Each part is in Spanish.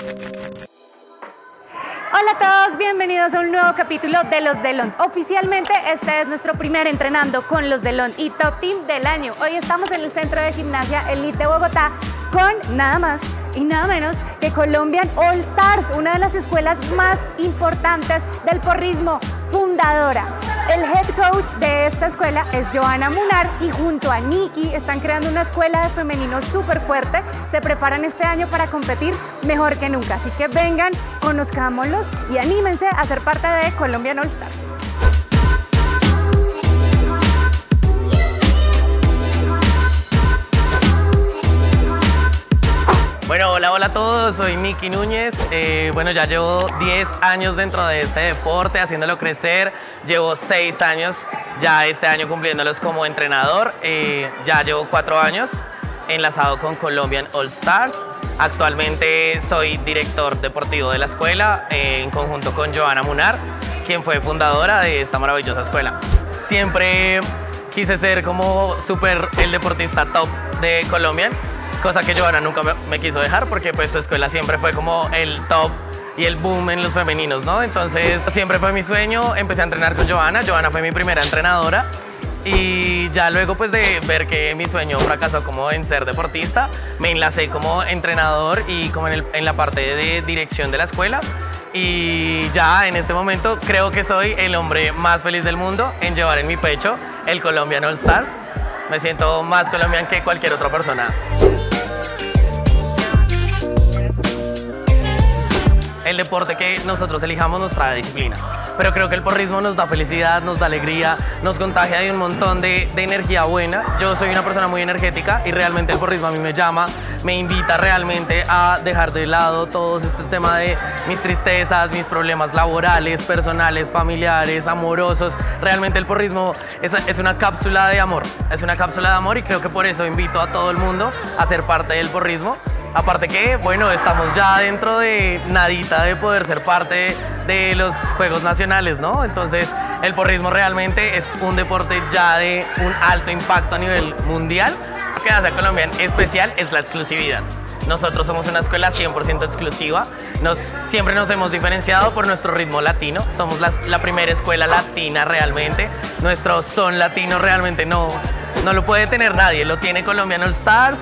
Hola a todos, bienvenidos a un nuevo capítulo de Los Delon. Oficialmente este es nuestro primer Entrenando con Los Delon y Top Team del año. Hoy estamos en el Centro de Gimnasia Elite de Bogotá con nada más y nada menos que Colombian All Stars, una de las escuelas más importantes del porrismo, fundadora. El head coach de esta escuela es Johanna Munar y junto a Nikki están creando una escuela de femenino súper fuerte. Se preparan este año para competir mejor que nunca. Así que vengan, conozcámoslos y anímense a ser parte de Colombian All Stars. Bueno, hola a todos, soy Nikki Núñez. Bueno, ya llevo 10 años dentro de este deporte, haciéndolo crecer. Llevo 6 años, ya este año cumpliéndolos como entrenador. Ya llevo 4 años enlazado con Colombian All Stars. Actualmente soy director deportivo de la escuela, en conjunto con Johanna Munar, quien fue fundadora de esta maravillosa escuela. Siempre quise ser como el deportista top de Colombia, cosa que Johanna nunca me quiso dejar porque pues su escuela siempre fue como el top y el boom en los femeninos, ¿no? Entonces siempre fue mi sueño, empecé a entrenar con Johanna. Johanna fue mi primera entrenadora y ya luego pues de ver que mi sueño fracasó como en ser deportista, me enlacé como entrenador y como en la parte de dirección de la escuela. Y ya en este momento creo que soy el hombre más feliz del mundo en llevar en mi pecho el Colombian All Stars. Me siento más colombiano que cualquier otra persona. El deporte que nosotros elijamos nos trae disciplina, pero creo que el porrismo nos da felicidad, nos da alegría, nos contagia de un montón de energía buena. Yo soy una persona muy energética y realmente el porrismo a mí me llama, me invita realmente a dejar de lado todo este tema de mis tristezas, mis problemas laborales, personales, familiares, amorosos. Realmente el porrismo es una cápsula de amor, y creo que por eso invito a todo el mundo a ser parte del porrismo. Aparte que, bueno, estamos ya dentro de nadita de poder ser parte de los Juegos Nacionales, ¿no? Entonces, el porrismo realmente es un deporte ya de un alto impacto a nivel mundial. Lo que hace a Colombia especial es la exclusividad. Nosotros somos una escuela 100% exclusiva. Siempre nos hemos diferenciado por nuestro ritmo latino. Somos la primera escuela latina realmente. Nuestro son latino realmente no lo puede tener nadie. Lo tiene Colombian All Stars.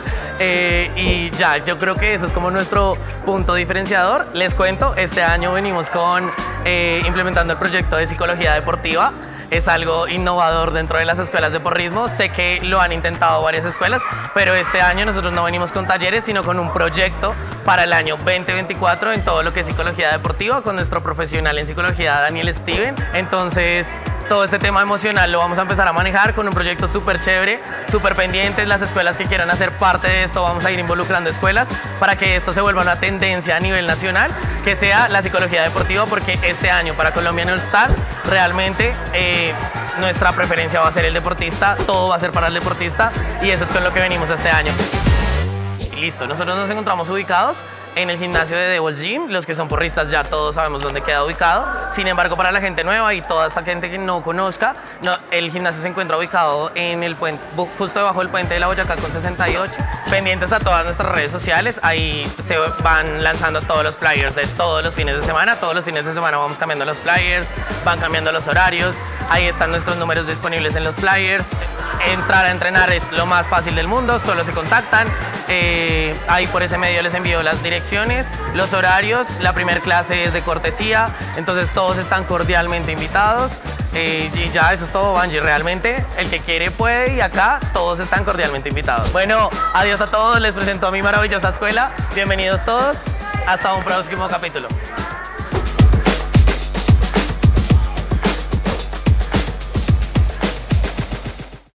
Y ya, yo creo que eso es como nuestro punto diferenciador. Les cuento, este año venimos implementando el proyecto de psicología deportiva. Es algo innovador dentro de las escuelas de porrismo. Sé que lo han intentado varias escuelas, pero este año nosotros no venimos con talleres, sino con un proyecto para el año 2024 en todo lo que es psicología deportiva, con nuestro profesional en psicología, Daniel Steven. Entonces, todo este tema emocional lo vamos a empezar a manejar con un proyecto súper chévere, súper pendientes. Las escuelas que quieran hacer parte de esto, vamos a ir involucrando escuelas para que esto se vuelva una tendencia a nivel nacional, que sea la psicología deportiva, porque este año para Colombian All Stars realmente nuestra preferencia va a ser el deportista, todo va a ser para el deportista y eso es con lo que venimos este año. Listo, nosotros nos encontramos ubicados en el gimnasio de Devil Gym. Los que son porristas ya todos sabemos dónde queda ubicado. Sin embargo, para la gente nueva y toda esta gente que no conozca, el gimnasio se encuentra ubicado en el puente, justo debajo del puente de la Boyacá con 68. Pendientes a todas nuestras redes sociales, ahí se van lanzando todos los flyers de todos los fines de semana. Todos los fines de semana vamos cambiando los flyers, van cambiando los horarios. Ahí están nuestros números disponibles en los flyers. Entrar a entrenar es lo más fácil del mundo, solo se contactan. Ahí por ese medio les envío las direcciones, los horarios. La primera clase es de cortesía, entonces todos están cordialmente invitados. Y ya, eso es todo, Banji. Realmente el que quiere puede y acá todos están cordialmente invitados. Bueno, adiós a todos, les presento a mi maravillosa escuela. Bienvenidos todos, hasta un próximo capítulo.